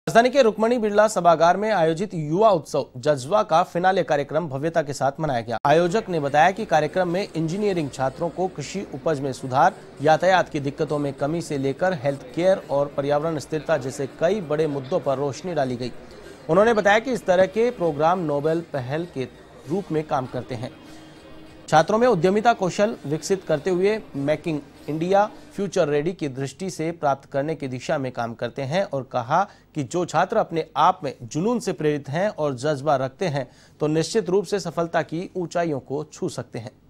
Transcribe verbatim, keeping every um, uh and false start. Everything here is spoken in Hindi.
राजधानी के रुक्मणी बिरला सभागार में आयोजित युवा उत्सव जज्बा का फिनाले कार्यक्रम भव्यता के साथ मनाया गया। आयोजक ने बताया कि कार्यक्रम में इंजीनियरिंग छात्रों को कृषि उपज में सुधार, यातायात की दिक्कतों में कमी से लेकर हेल्थ केयर और पर्यावरण स्थिरता जैसे कई बड़े मुद्दों पर रोशनी डाली गई। उन्होंने बताया कि इस तरह के प्रोग्राम नोबेल पहल के रूप में काम करते हैं, छात्रों में उद्यमिता कौशल विकसित करते हुए मेकिंग इंडिया फ्यूचर रेडी की दृष्टि से प्राप्त करने की दिशा में काम करते हैं और कहा कि जो छात्र अपने आप में जुनून से प्रेरित हैं और जज्बा रखते हैं तो निश्चित रूप से सफलता की ऊंचाइयों को छू सकते हैं।